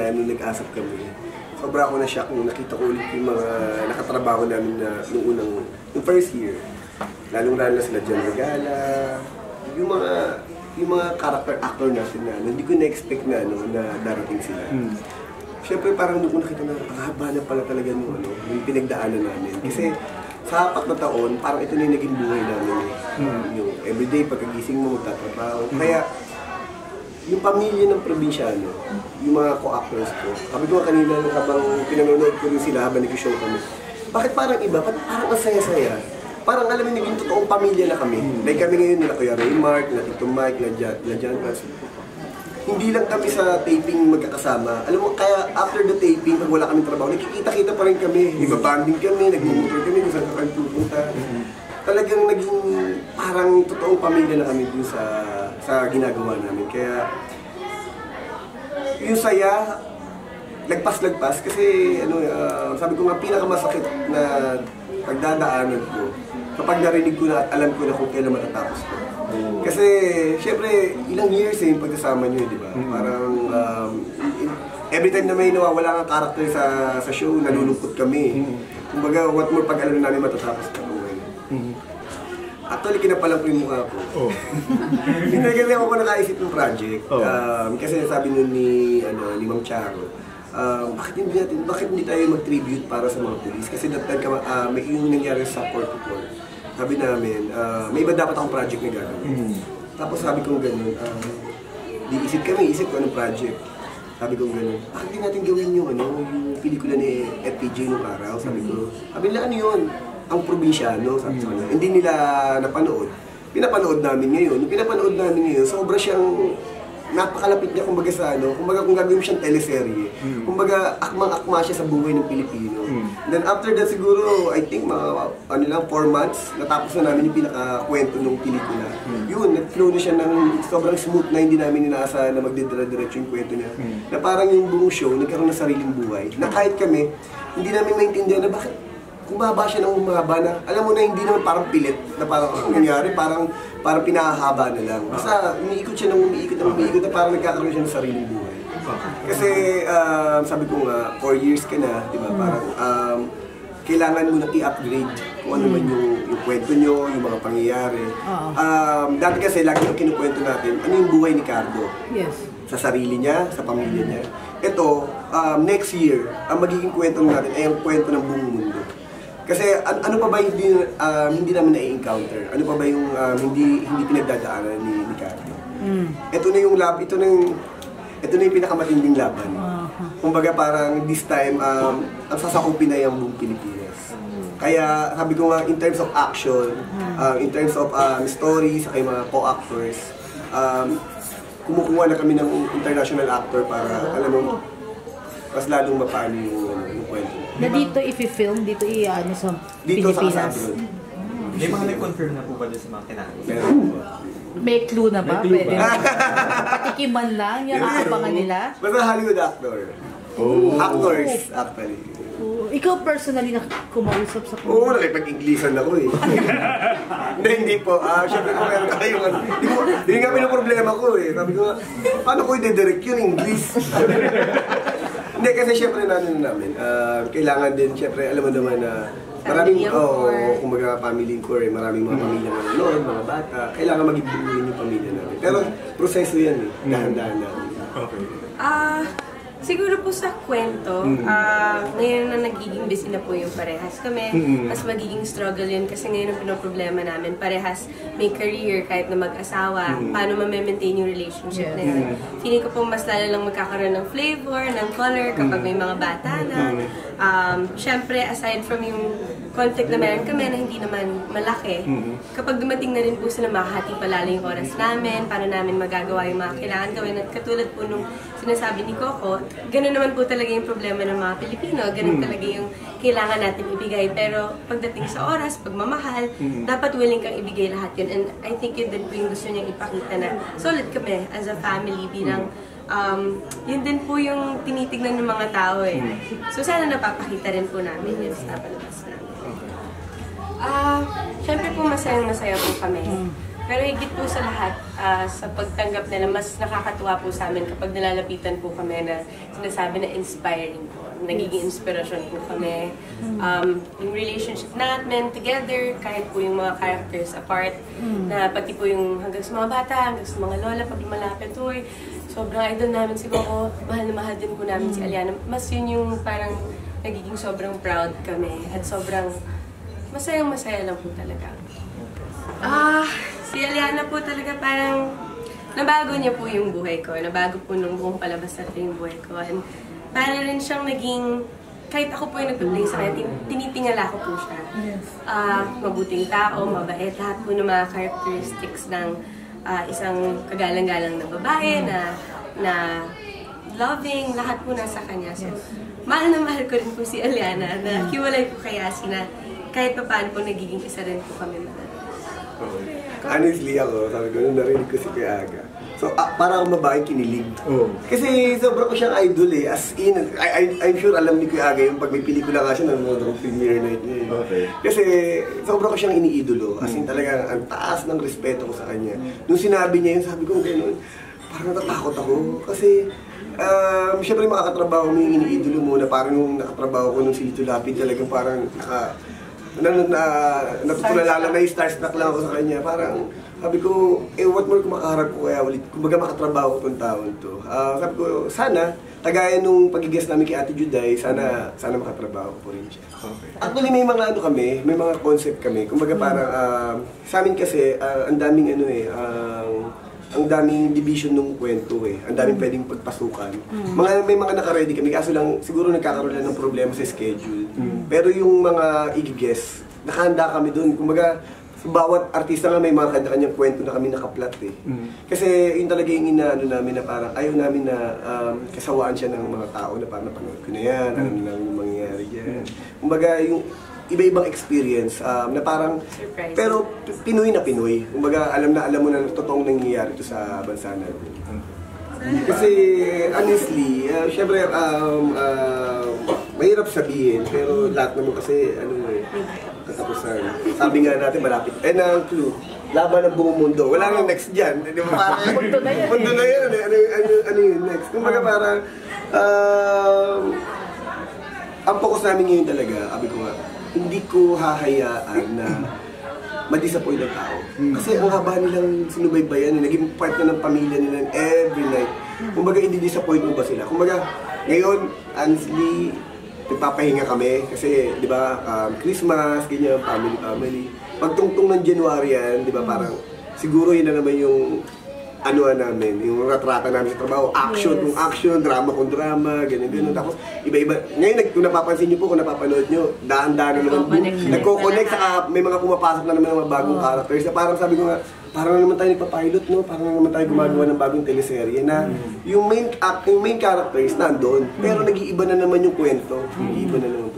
nung nag-asap kami, sobra ako na-shock nung nakita ko ulit yung mga nakatrabaho namin na yung first year. Lalong-lalo na sila John Regala, yung mga character actor natin na hindi ko na-expect na, na darating sila. Siyempre parang nung nakita na, ang haba na pala talaga yung pinagdaanan namin. Kasi sa 4 na taon, parang ito na yung naging buhay namin. Yung everyday, pagkagising mo, tatrabaho. Kaya, yung pamilya ng Probinsyano, yung mga co-actors ko, sabi ko kanina habang pinanonood ko rin sila habang nag-show kami, bakit parang iba? Parang masaya-saya. Parang alam mo, naging totoong pamilya na kami. Like kami ngayon, nila Kuya Raymark, nila Tito Mike, nila John Pass. Hindi lang kami sa taping magkakasama. Alam mo, kaya after the taping, pag wala kaming trabaho, nakikita-kita pa rin kami. Iba-banding kami, nag-motor kami, kung saan ka kami pupunta. Talagang naging parang totoong pamilya na kami dun sa ginagawa namin. Kaya yung saya, lagpas-lagpas. Kasi sabi ko nga, pinakamasakit na pagdadaanan ko kapag narinig ko na at alam ko na kung kailan matatapos ko. Kasi, syempre, ilang years yung pagkasama nyo, di ba? Parang, every time na may nawawala ng karakter sa show, nalulungkot kami. Kumbaga, what more pag alam namin matatapos ka kung ngayon. Actually, kinapalang ko yung mukha ko. Hindi kasi ako nakaisip ng project. Kasi sabi nun ni Ma'am Charo, bakit hindi tayo mag-tribute para sa mga police? Kasi that time, may yung nangyari sa Port. Sabi namin, may iba dapat akong project na gagawin. Tapos sabi ko gano'n, isip ko anong project. Sabi ko gano'n, bakit di natin gawin yung pelikula ni FPJ nung araw? Sabi nila, ano yun? Ang Probinsyano, sabi sa kanya. Hindi nila napanood. Pinapanood namin ngayon. Nung pinapanood namin ngayon, sobra siyang napakalapit niya kumbaga sa kumbaga kung gagawin siyang teleserye. Kumbaga akmang-akma siya sa buhay ng Pilipino. Then after that siguro, I think mga 4 months, natapos na namin yung pinaka-kwento ng pelikula. Yun, nag-flow na siya ng sobrang smooth na hindi namin inaasahan na magdidira-diretso yung kwento niya. Na parang yung buong show, nagkaroon ng sariling buhay. Na kahit kami, hindi namin maintindihan na bakit kumaba siya ng umaba na, alam mo na hindi naman parang pilit, na parang nangyari, parang pinahahaba na lang. Basta umiikot siya ng umiikot na parang nagkakaroon siya ng sariling buhay. Kasi sabi ko nga, 4 years ka na, di ba? Parang kailangan mo na i-upgrade kung ano man yung kwento nyo, yung mga pangyayari. Dati kasi lagi yung kinukwento natin, ano yung buhay ni Cardo? Yes. Sa sarili niya, sa pamilya niya. Ito, next year, ang magiging kwento natin ay ang kwento ng buong mundo. Kasi ano pa ba hindi namin na-encounter? Ano pa ba yung hindi pinagdadaanan ni Cardo? Ito na yung pinakamatinding laban. Kumbaga parang this time, ang sasakupin na yung buong Pilipinas. Kaya sabi ko nga, in terms of action, in terms of stories, sa mga co-actors, kumukuha na kami ng international actor para, alam mo, mas lalong mapaano yung kwento. Na dito i-film, dito sa Pilipinas. May mga nag-confirm na po ba sa mga kinakot? May clue na ba? Pwede na. Patikiman lang, yung aabangan nila. Basta Hollywood actor. Actors, actually. Ikaw personally na kumausap sa kanya? Oo, nakipag-Inglesan ako eh. Hindi po. Siyempre ko meron kayong hindi nga pinaproblema ko eh. Sabi ko, paano ko i-direct yun, English? Hindi, kasi siyempre namin. Kailangan din, siyempre, alam mo naman na maraming, kumbaga family core, maraming mga pamilya na nanonood, mga bata. Kailangan maging buuin yung pamilya namin. Pero proseso yan eh, dahan-dahan namin. Okay. Siguro po sa kwento, ngayon na nagiging busy na po yung parehas kami, mas magiging struggle yun kasi ngayon ang pinoproblema namin, parehas may career kahit na mag-asawa, paano ma-maintain yung relationship na yun. Feeling ko po mas lalo lang magkakaroon ng flavor, ng color kapag may mga bata na. Siyempre, aside from yung conflict na meron kami na hindi naman malaki, kapag dumating na rin po sila, makahati palalo yung oras namin, paano namin magagawa yung mga kailangan gawin. At katulad po nung sinasabi ni Coco, ganun naman po talaga yung problema ng mga Pilipino, ganun talaga yung kailangan natin ibigay. Pero pagdating sa oras, pagmamahal, dapat willing kang ibigay lahat yun. And I think yun din po yung gusto niyang ipakita na solid kami as a family bilang yun din po yung tinitignan ng mga tao eh. So sana napapakita rin po namin yun sa palabas namin. Siyempre po masayang-masaya po kami. Pero higit po sa lahat, sa pagtanggap nila, mas nakakatuwa po sa amin kapag nalalapitan po kami na sinasabi na inspiring po. Nagiging inspirasyon po kami. Yung relationship natin together, kahit po yung mga characters apart, na pati po yung hanggang sa mga bata, hanggang sa mga lola, pag lumalapit, uy, sobrang idol namin si Coco, mahal na mahal din po namin si Aliana. Mas yun yung parang nagiging sobrang proud kami at sobrang masayang-masaya lang po talaga. Si Aliana po talaga parang nabago niya po yung buhay ko. Nabago po nung buong palabas natin yung buhay ko. And para rin siyang naging, kahit ako po yung nag-play sa kanya, tinitingala ko po siya. Mabuting tao, mabait, lahat po ng mga characteristics ng isang kagalang-galang na babae na loving, lahat po nasa kanya. So, mahal na mahal ko rin po si Aliana na hiwalay po kay Yassi na kahit pa paano po nagiging isa rin po kami mahal. Honestly ako, sabi ko, nung narinig ko si Kuya Aga. So, para akong babae kinilig. Kasi sobra ko siyang idol eh. As in, I'm sure alam ni Kuya Aga yung pag may pelikula nga siya, nanonood ako premiere night niya. Kasi sobra ko siyang iniidolo. As in talagang ang taas ng respeto ko sa kanya. Nung sinabi niya yun, sabi ko gano'n, parang natatakot ako. Kasi, siyempre makakatrabaho mo yung iniidolo mo na parang yung nakatrabaho ko nung si Lito Lapid talagang parang natutulala na yung starstruck lang ako sa kanya. Parang sabi ko, what more kung makaharap ko kaya ulit, kumbaga makatrabaho ko itong taon to. Sabi ko, sana, kagaya nung pag-guest namin kay Ate Juday, sana makatrabaho ko rin siya. Actually, may mga kami, may mga concept kami. Kumbaga parang, sa amin kasi, ang daming ang daming division ng kwento eh. Ang daming pwedeng pagpasukan. May mga naka-ready kami, kaso lang siguro nagkakaroon lang ng problema sa schedule. Pero yung mga i-guess, nakahanda kami dun. Kumbaga, bawat artista nga may mga kanya-kanyang kwento na kami nakaplat eh. Kasi yun talaga yung inaano namin na parang ayaw namin na kasawaan siya ng mga tao na parang napanood ko na yan, alam na lang yung mangyayari dyan. Kumbaga yung iba-ibang experience na parang, surprise. pero Pinoy na Pinoy. Kumbaga alam mo na totoong nangyayari ito sa bansa natin. Kasi honestly, syempre mahirap sabihin, pero lahat naman kasi katapusan. Sabi nga natin malapit. Ang clue, laban ng buong mundo. Wala nang next dyan. Di ba? Mundo na yan. Mundo na yan. Ano yung next? Kumbaga parang, ang focus namin ngayon talaga, sabi ko nga, hindi ko hahayaan na ma-disappoint ang tao. Kasi ang haba nilang sinubaybayan, naging part na ng pamilya nila every night. Kumbaga, hindi-disappoint mo ba sila? Kumbaga, ngayon, honestly, nagpapahinga kami kasi, di ba, Christmas, ganyan, family. Pagtungtong ng January yan, di ba, parang siguro yun na naman yung namin, yung ratrata namin sa trabaho, action kung action, drama kung drama, ganyan. Tapos, iba-iba. Ngayon, kung napapansin nyo po, kung napapanood nyo, daan-daan na naman, nagko-connect, saka may mga pumapasok na naman ng mga bagong characters na parang sabi ko nga, parang na naman tayo nagpa-pilot, no? Parang na naman tayo gumagawa ng bagong teleserye na yung main characters nandoon, pero nag-iiba na naman yung kwento, nag-iiba na naman